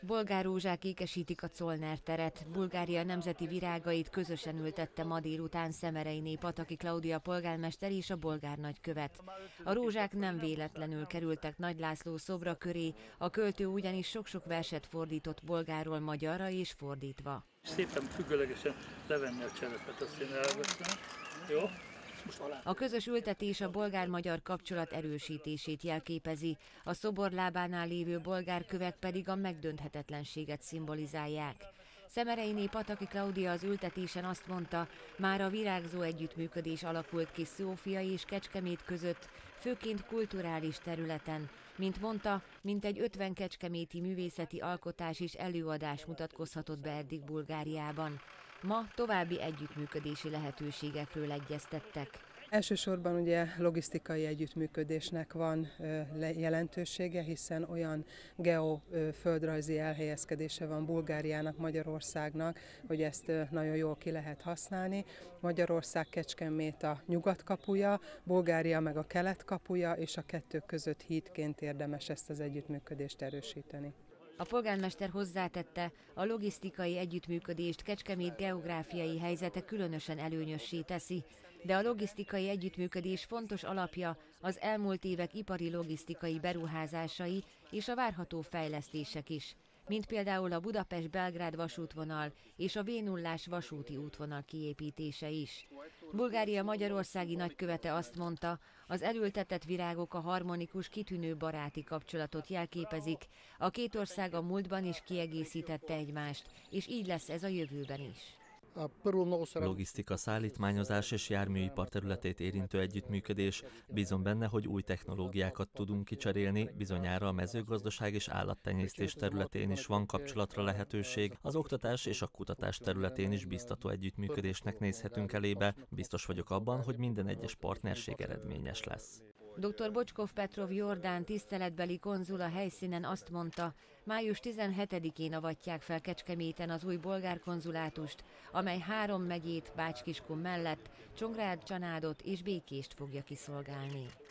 Bolgár rózsák ékesítik a Zollner teret. Bulgária nemzeti virágait közösen ültette ma délután Szemereiné Pataki Klaudia polgármester és a bolgár nagykövet. A rózsák nem véletlenül kerültek Nagy László szobra köré, a költő ugyanis sok-sok verset fordított bolgárról magyarra és fordítva. Szépen függőlegesen levenni a cserepet, azt én elveszem. Jó? A közös ültetés a bolgár-magyar kapcsolat erősítését jelképezi, a szobor lábánál lévő bolgár kövek pedig a megdönthetetlenséget szimbolizálják. Szemereiné Pataki Klaudia az ültetésen azt mondta, már a virágzó együttműködés alakult ki Szófia és Kecskemét között, főként kulturális területen. Mint mondta, mintegy 50 kecskeméti művészeti alkotás és előadás mutatkozhatott be eddig Bulgáriában. Ma további együttműködési lehetőségekről egyeztettek. Elsősorban ugye logisztikai együttműködésnek van jelentősége, hiszen olyan geoföldrajzi elhelyezkedése van Bulgáriának, Magyarországnak, hogy ezt nagyon jól ki lehet használni. Magyarország Kecskemét a nyugatkapuja, Bulgária meg a keletkapuja, és a kettő között hídként érdemes ezt az együttműködést erősíteni. A polgármester hozzátette, a logisztikai együttműködést Kecskemét geográfiai helyzete különösen előnyössé teszi, de a logisztikai együttműködés fontos alapja az elmúlt évek ipari logisztikai beruházásai és a várható fejlesztések is, mint például a Budapest-Belgrád vasútvonal és a V0-ás vasúti útvonal kiépítése is. Bulgária magyarországi nagykövete azt mondta, az elültetett virágok a harmonikus, kitűnő baráti kapcsolatot jelképezik, a két ország a múltban is kiegészítette egymást, és így lesz ez a jövőben is. Logisztika, szállítmányozás és járműipar területét érintő együttműködés. Bízom benne, hogy új technológiákat tudunk kicserélni, bizonyára a mezőgazdaság és állattenyésztés területén is van kapcsolatra lehetőség, az oktatás és a kutatás területén is biztató együttműködésnek nézhetünk elébe. Biztos vagyok abban, hogy minden egyes partnerség eredményes lesz. Dr. Bocskov Petrov Jordán tiszteletbeli konzul a helyszínen azt mondta, május 17-én avatják fel Kecskeméten az új bolgár konzulátust, amely 3 megyét Bács-Kiskun mellett Csongrád, Csanádot és Békést fogja kiszolgálni.